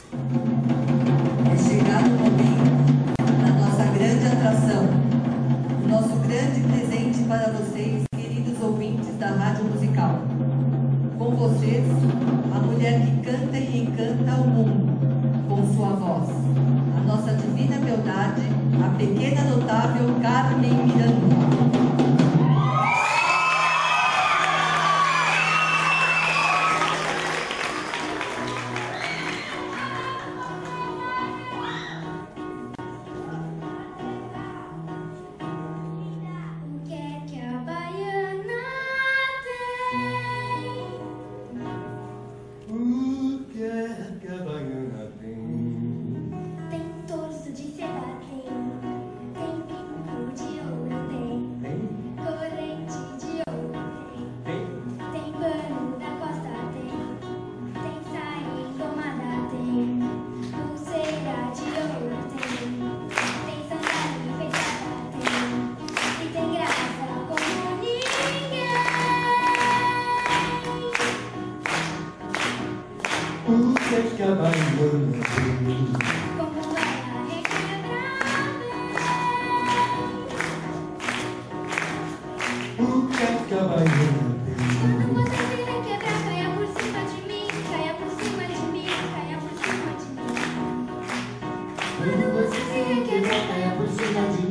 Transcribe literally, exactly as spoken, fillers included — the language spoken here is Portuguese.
É chegado o momento da nossa grande atração, o nosso grande presente para vocês, queridos ouvintes da Rádio Musical. Com vocês, a mulher que canta e encanta o mundo com sua voz, a nossa divina beldade, a pequena notável Carmen Miranda. O que é que a baiana tem? Como ela requebra bem. O que é que a baiana tem? Quando você se requebrar, caia por cima de mim, caia por cima de mim, caia por cima de mim. Quando você se requebrar, caia por cima de mim.